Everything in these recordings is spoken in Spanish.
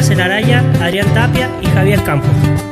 Marcela Araya, Adrián Tapia y Javier Campos.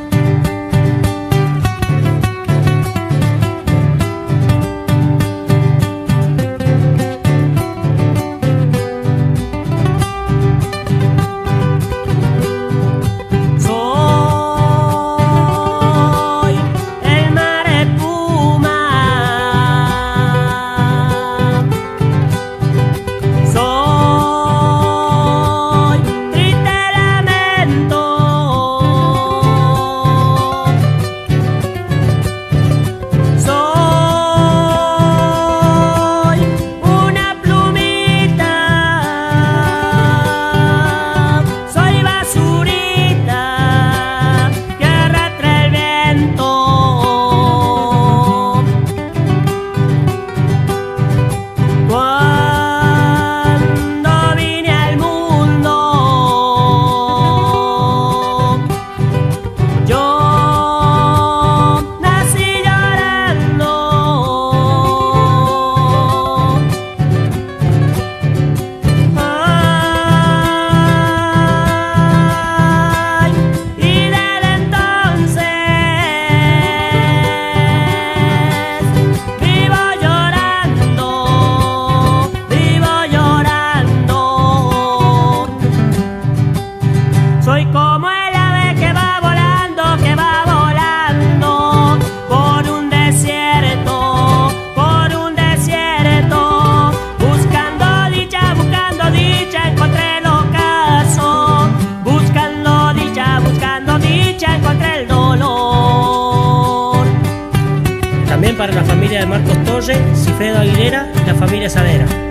Soy como el ave que va volando por un desierto, buscando dicha, encontré el ocaso, buscando dicha, encontré el dolor. También para la familia de Marcos Torres, Cifredo Aguilera y la familia Sadera.